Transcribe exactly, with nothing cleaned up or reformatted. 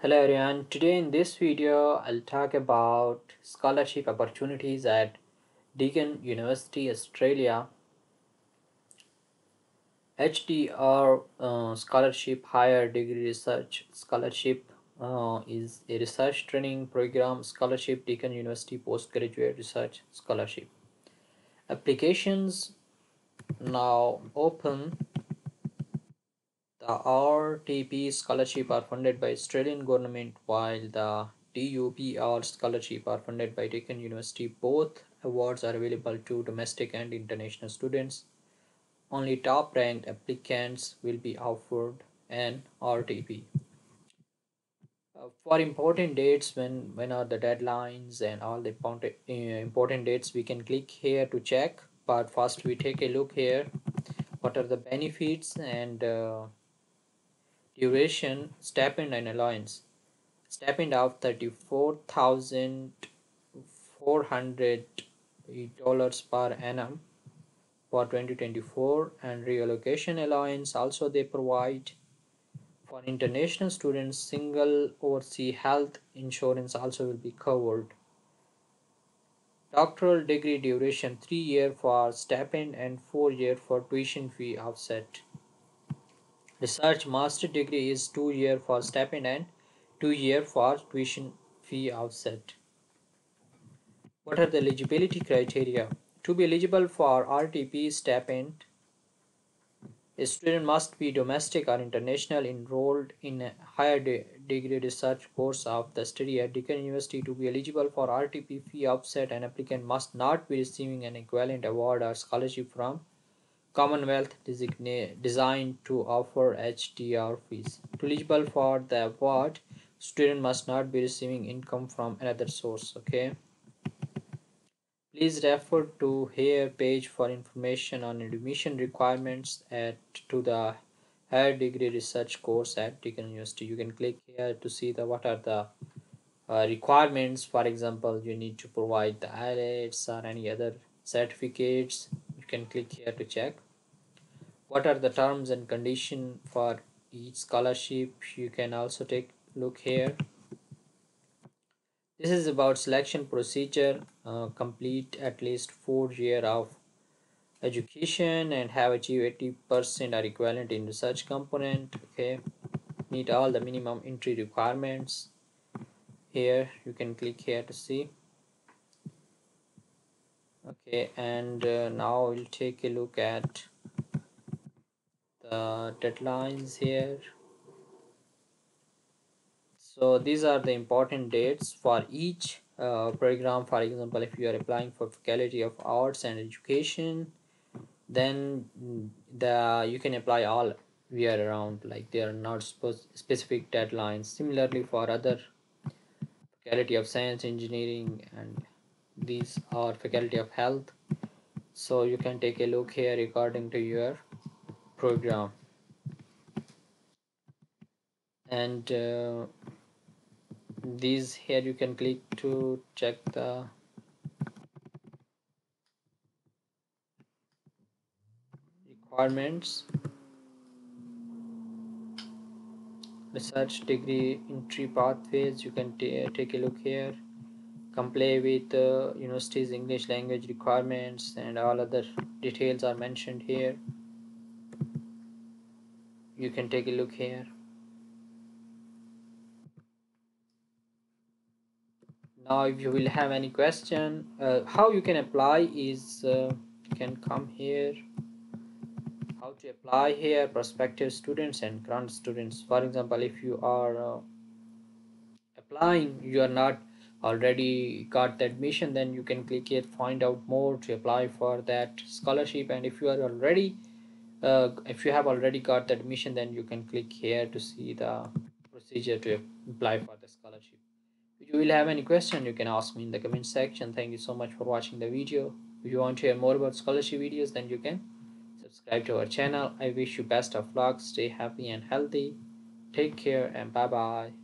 Hello everyone, today in this video I'll talk about scholarship opportunities at Deakin University Australia. H D R uh, Scholarship Higher Degree Research Scholarship uh, is a research training program scholarship. Deakin University Postgraduate Research Scholarship. Applications now open. The R T P scholarship are funded by Australian government while the D U P R scholarship are funded by Deakin University. Both awards are available to domestic and international students. Only top ranked applicants will be offered an R T P. Uh, for important dates, when when are the deadlines and all the important, uh, important dates, we can click here to check. But first we take a look here. What are the benefits and uh, duration, stipend and allowance? Stipend of thirty-four thousand four hundred dollars per annum for twenty twenty-four, and relocation allowance also they provide. For international students, single overseas health insurance also will be covered. Doctoral degree duration three year for stipend and four year for tuition fee offset. Research master degree is two year for stipend and two year for tuition fee offset. What are the eligibility criteria? To be eligible for R T P stipend, a student must be domestic or international enrolled in a higher de degree research course of the study at Deakin University. To be eligible for R T P fee offset, an applicant must not be receiving an equivalent award or scholarship from Commonwealth designed to offer H D R fees. To eligible for the award, student must not be receiving income from another source. Okay. Please refer to here page for information on admission requirements at to the higher degree research course at Deakin University. You can click here to see the what are the uh, requirements. For example, you need to provide the I E L T S or any other certificates. You can click here to check. What are the terms and condition for each scholarship? You can also take look here. This is about selection procedure. Uh, complete at least four year of education and have achieved eighty percent or equivalent in research component. Okay, meet all the minimum entry requirements. Here you can click here to see. Okay, and uh, now we'll take a look at the deadlines here. So these are the important dates for each uh, program. For example, if you are applying for faculty of arts and education, then the you can apply all year around, like they are not specific deadlines. Similarly for other faculty of science, engineering, and these are faculty of health, so you can take a look here according to your program. And uh, these here you can click to check the requirements. Research degree entry pathways, you can take a look here. Comply with uh, university's English language requirements, and all other details are mentioned here. You can take a look here. Now if you will have any question, uh, how you can apply is uh, you can come here. How to apply here: prospective students and current students. For example, if you are uh, applying, you are not already got the admission, then you can click here find out more to apply for that scholarship. And if you are already uh, if you have already got the admission, then you can click here to see the procedure to apply for the scholarship. If you will have any question, you can ask me in the comment section. Thank you so much for watching the video. If you want to hear more about scholarship videos, then you can subscribe to our channel. I wish you best of luck, stay happy and healthy, take care, and bye bye.